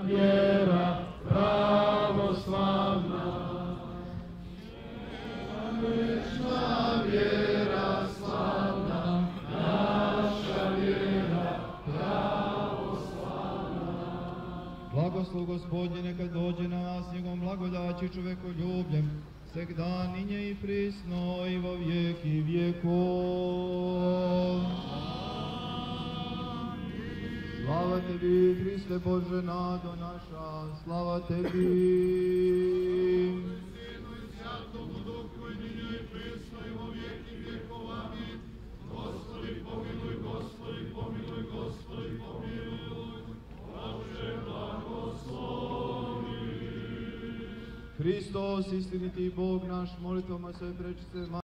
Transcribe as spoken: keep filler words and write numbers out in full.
vjera pravoslavna, vječna vjera slavna, naša vjera pravoslavna. Blagoslov Gospodnje neka dođe na vas njegovom blagodaći čovekoljubljem, всегда, ныне и присно, и во веки веков. Слава Теби, Христе Боже, надо наша, слава Теби. Сыну и Святому Духу, и ныне и присно, и во веки веков. Аминь. Господи, помилуй, Господи, помилуй, Господи, помилуй. Боже, благослови. Христос, истинити Бог наш, молитвама се пречице